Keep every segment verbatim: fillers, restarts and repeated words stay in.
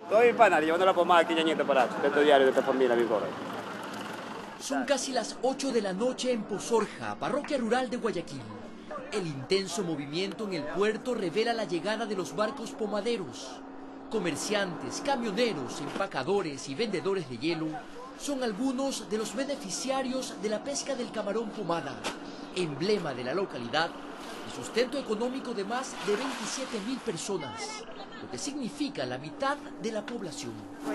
Todo bien, pana, llevando la pomada aquí, ñañita, para de este diario, de esta familia, mi corre. Son casi las ocho de la noche en Pozorja, parroquia rural de Guayaquil. El intenso movimiento en el puerto revela la llegada de los barcos pomaderos. Comerciantes, camioneros, empacadores y vendedores de hielo son algunos de los beneficiarios de la pesca del camarón pomada, emblema de la localidad y sustento económico de más de veintisiete mil personas, lo que significa la mitad de la población.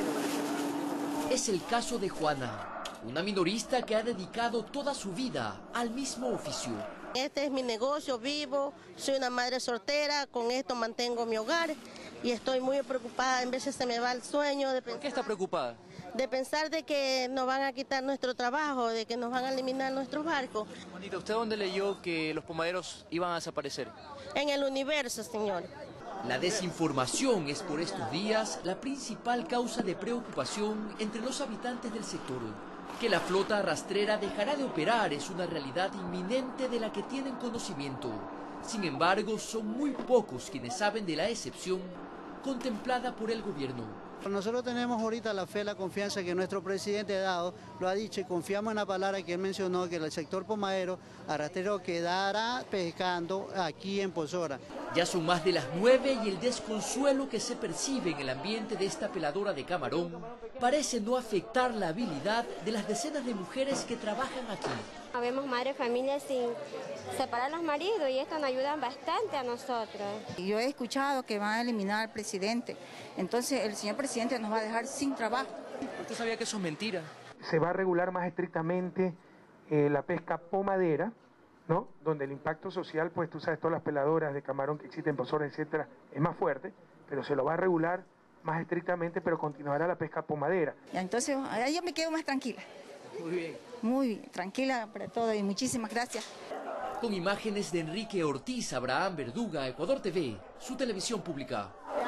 Es el caso de Juana, una minorista que ha dedicado toda su vida al mismo oficio. Este es mi negocio, vivo, soy una madre soltera, con esto mantengo mi hogar y estoy muy preocupada, en veces se me va el sueño. De ¿Por qué está preocupada? De pensar de que nos van a quitar nuestro trabajo, de que nos van a eliminar nuestros barcos. Juanita, ¿usted dónde leyó que los pomaderos iban a desaparecer? En el universo, señor. La desinformación es por estos días la principal causa de preocupación entre los habitantes del sector. Que la flota rastrera dejará de operar es una realidad inminente de la que tienen conocimiento. Sin embargo, son muy pocos quienes saben de la excepción contemplada por el gobierno. Nosotros tenemos ahorita la fe, la confianza que nuestro presidente ha dado, lo ha dicho y confiamos en la palabra que él mencionó, que el sector pomadero arrastrero quedará pescando aquí en Pozorja. Ya son más de las nueve y el desconsuelo que se percibe en el ambiente de esta peladora de camarón parece no afectar la habilidad de las decenas de mujeres que trabajan aquí. Habemos madres familias sin separar a los maridos y esto nos ayuda bastante a nosotros. Yo he escuchado que van a eliminar al presidente, entonces el señor presidente nos va a dejar sin trabajo. ¿Usted sabía que eso es mentira? Se va a regular más estrictamente eh, la pesca pomadera, ¿no? Donde el impacto social, pues tú sabes, todas las peladoras de camarón que existen, Pozorja, etcétera, es más fuerte, pero se lo va a regular más estrictamente, pero continuará la pesca pomadera. Y entonces ahí yo me quedo más tranquila. Muy bien. Muy bien, tranquila para todo y muchísimas gracias. Con imágenes de Enrique Ortiz, Abraham Verduga, Ecuador T V, su televisión pública.